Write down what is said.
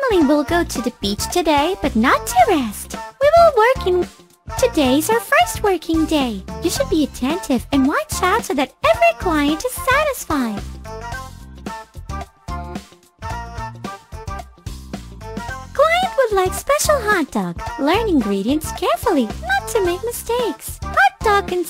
family will go to the beach today, but not to rest. We will work in... Today's our first working day. You should be attentive and watch out so that every client is satisfied. Client would like special hot dog. Learn ingredients carefully, not to make mistakes. Hot dog consists